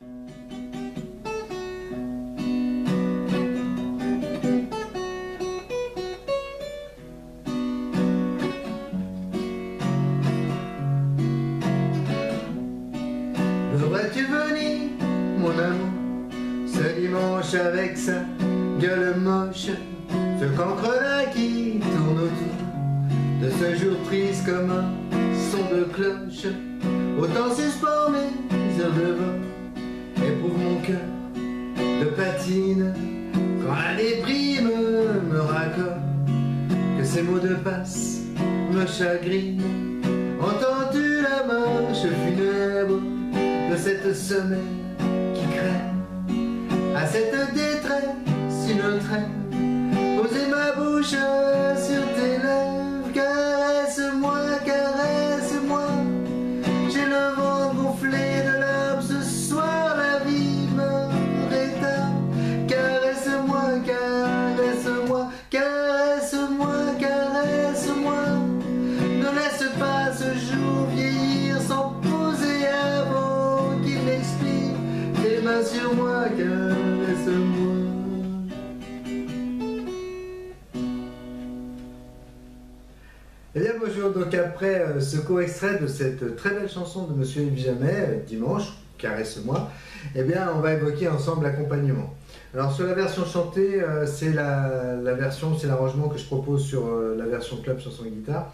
Devrais-tu venir, mon amour, ce dimanche avec sa gueule moche, ce cancre-là qui tourne autour de ce jour triste comme un son de cloche. Autant suspend mes heures de vol, éprouve mon cœur de patine, quand la déprime me raccole, que ces mots de passe me chagrinent. Entends-tu la marche funèbre de cette semaine qui crève, à cette détresse une trêve, poser ma bouche sur tes lèvres, caresse-moi, caresse-moi, j'ai le ventre gonflé de larmes ce soir, la vie me rétame, caresse-moi, caresse-moi, caresse-moi, caresse-moi, ne laisse pas ce jour vieillir sans poser avant qu'il m'expire, tes mains sur moi, caresse-moi. Eh bien bonjour, donc après ce court extrait de cette très belle chanson de Monsieur Yves Jamais, Dimanche, Caresse-moi, eh bien on va évoquer ensemble l'accompagnement. Alors sur la version chantée, c'est la version, c'est l'arrangement que je propose sur la version club chanson et guitare.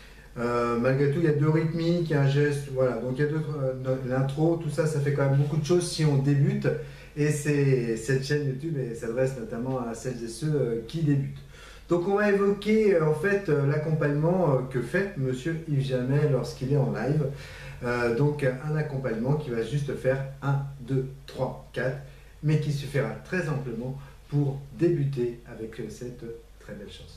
Malgré tout, il y a deux rythmiques, il y a un geste, voilà, donc il y a l'intro, tout ça, ça fait quand même beaucoup de choses si on débute, et cette chaîne YouTube s'adresse notamment à celles et ceux qui débutent. Donc on va évoquer en fait l'accompagnement que fait Monsieur Yves Jamais lorsqu'il est en live. Donc un accompagnement qui va juste faire 1, 2, 3, 4, mais qui suffira très amplement pour débuter avec cette très belle chanson.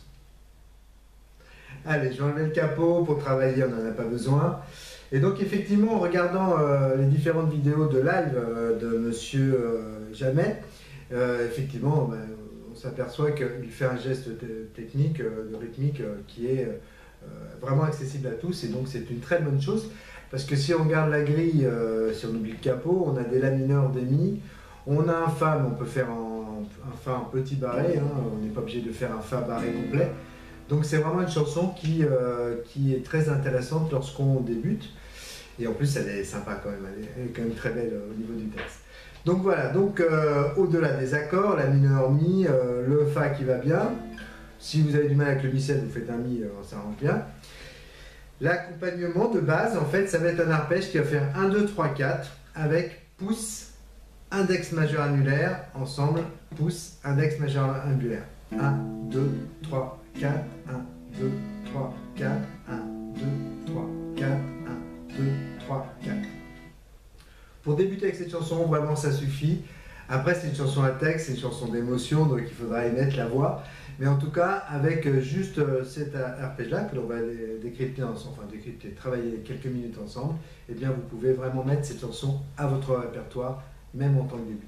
Allez, je vais enlever le capot pour travailler, on n'en a pas besoin. Et donc effectivement, en regardant les différentes vidéos de live de Monsieur Jamais, effectivement, on s'aperçoit qu'il fait un geste technique, de rythmique, qui est vraiment accessible à tous, et donc c'est une très bonne chose, parce que si on regarde la grille, si on oublie le capot, on a des la mineurs, des mi, on a un fa, mais on peut faire un fa en petit barré, hein, on n'est pas obligé de faire un fa barré complet. Donc c'est vraiment une chanson qui est très intéressante lorsqu'on débute, et en plus elle est sympa quand même, elle est quand même très belle au niveau du texte. Donc voilà, donc au-delà des accords, la mineur mi, le fa qui va bien. Si vous avez du mal avec le mi7, vous faites un mi, ça rentre bien. L'accompagnement de base, en fait, ça va être un arpège qui va faire 1, 2, 3, 4 avec pouce, index majeur annulaire, ensemble, pouce, index majeur annulaire. 1, 2, 3, 4, 1, 2, 3, 4, 1, 2, 3, 4, 1, 2, 3, 4. Pour débuter avec cette chanson, vraiment ça suffit. Après c'est une chanson à texte, c'est une chanson d'émotion, donc il faudra y mettre la voix. Mais en tout cas, avec juste cet arpège-là, que l'on va décrypter ensemble, enfin décrypter, travailler quelques minutes ensemble, eh bien vous pouvez vraiment mettre cette chanson à votre répertoire, même en tant que débutant.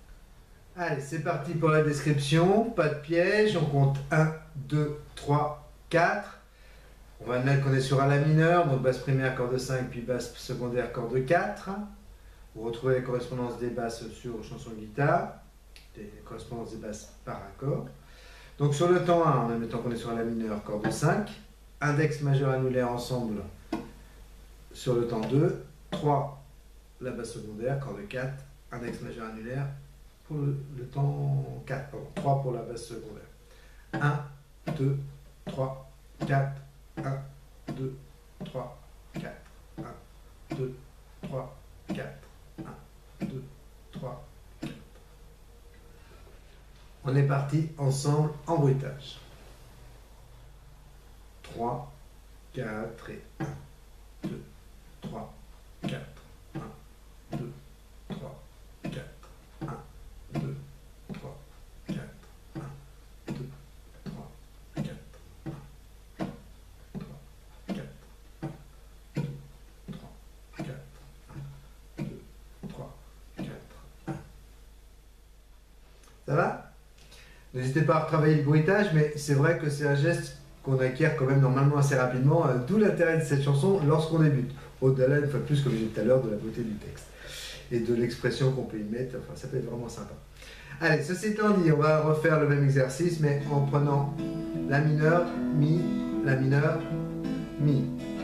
Allez, c'est parti pour la description, pas de piège, on compte 1, 2, 3, 4. On va mettre qu'on est sur un la mineur, donc basse première, corde 5, puis basse secondaire, corde 4. Vous retrouvez les correspondances des basses sur chanson de guitare, des correspondances des basses par accord. Donc sur le temps 1, en même temps qu'on est sur un la mineur, corde 5, index majeur annulaire ensemble sur le temps 2, 3, la basse secondaire, corde 4, index majeur annulaire pour le temps 4, pardon, 3 pour la basse secondaire. 1, 2, 3, 4, 1, 2, 3, 4, 1, 2, 3, 4. 1, 2, 3, 4. On est parti ensemble en bruitage. 3, 4 et 1, 2, 3, 4, 1, 2, 3, 4, 1, 2, 3, 4, 1, 2, 3, 4, 1, 3, 4, 1, 2, 3, 4, 1, 2, 3, 4, 1. Ça va? N'hésitez pas à retravailler le bruitage, mais c'est vrai que c'est un geste qu'on acquiert quand même normalement assez rapidement, d'où l'intérêt de cette chanson lorsqu'on débute. Au-delà, une fois de plus, comme j'ai dit tout à l'heure, de la beauté du texte. et de l'expression qu'on peut y mettre. Enfin, ça peut être vraiment sympa. Allez, ceci étant dit, on va refaire le même exercice, mais en prenant la mineure, mi, la mineure, mi.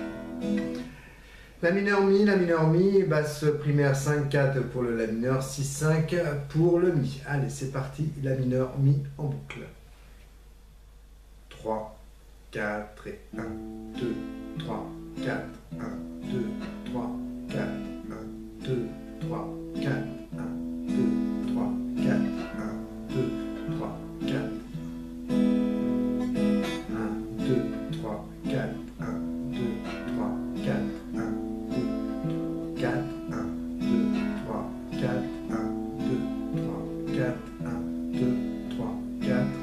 La mineure, mi, basse primaire 5-4 pour le la mineur, 6-5 pour le mi. Allez, c'est parti, la mineure, mi en boucle. 3, 4 et 1, 2, 3, 4, 1, 2, 3, 4, 1, 2, 3, 4, 1, 2, 3, 4, 1, 2, 3, 4. 1, 2, 3, 4, 1, 2, 3, 4, 1, 2, 4, 1, 2, 3, 4, 1, 2, 3, 4, 1, 2, 3, 4, 1.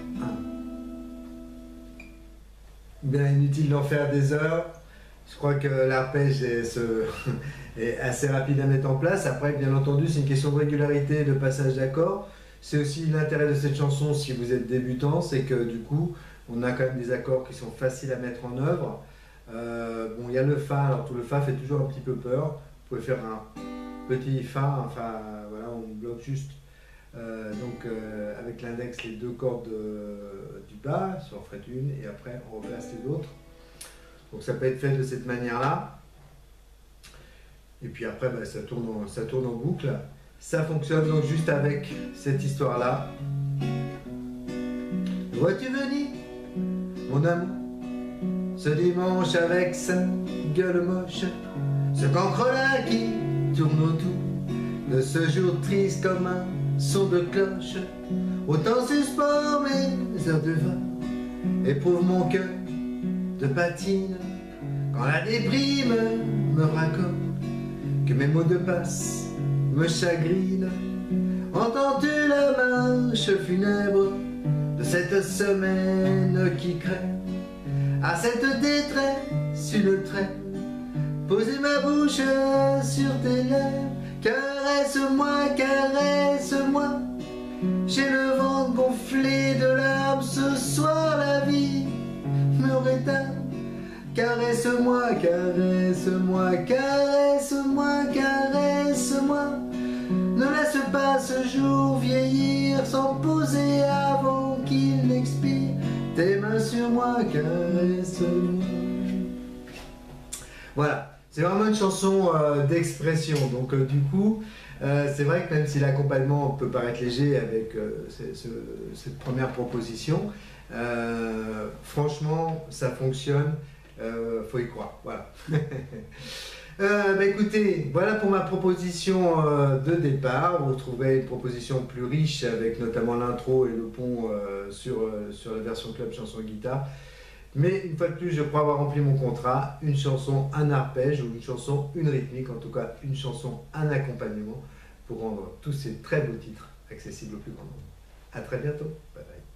Bien inutile d'en faire des heures. Je crois que l'arpège est assez rapide à mettre en place. Après, bien entendu, c'est une question de régularité, de passage d'accords. C'est aussi l'intérêt de cette chanson si vous êtes débutant, c'est que du coup, on a quand même des accords qui sont faciles à mettre en œuvre. Bon, il y a le Fa, alors tout le Fa fait toujours un petit peu peur. Vous pouvez faire un petit Fa, enfin voilà, on bloque juste avec l'index les deux cordes du bas sur fret 1 et après on replace les autres. Donc ça peut être fait de cette manière-là. Et puis après, bah, ça tourne en boucle. Ça fonctionne donc juste avec cette histoire-là. Vois-tu venir, mon amour, ce dimanche avec sa gueule moche, ce cancre-là qui tourne autour de ce jour triste comme un son de cloche. Autant suspend mes heures de vol, éprouve mon cœur de patine, quand la déprime me raccorde, que mes mots de passe me chagrinent. Entends-tu la marche funèbre de cette semaine qui crée? À cette détresse une traîne, poser ma bouche sur tes lèvres. Caresse-moi, caresse-moi, j'ai le ventre gonflé de larmes. Ce soir la vie me rétale. Caresse-moi, caresse-moi, caresse-moi, caresse-moi. Ne laisse pas ce jour vieillir sans poser avant qu'il n'expire. Tes mains sur moi, caresse-moi. Voilà, c'est vraiment une chanson d'expression. Donc du coup, c'est vrai que même si l'accompagnement peut paraître léger avec cette première proposition, franchement, ça fonctionne. Faut y croire, voilà. Bah écoutez, voilà pour ma proposition de départ. Vous retrouverez une proposition plus riche avec notamment l'intro et le pont sur la version club chanson guitare. Mais une fois de plus, je crois avoir rempli mon contrat. Une chanson, un arpège, ou une chanson, une rythmique, en tout cas une chanson, un accompagnement pour rendre tous ces très beaux titres accessibles au plus grand nombre. A très bientôt, bye bye.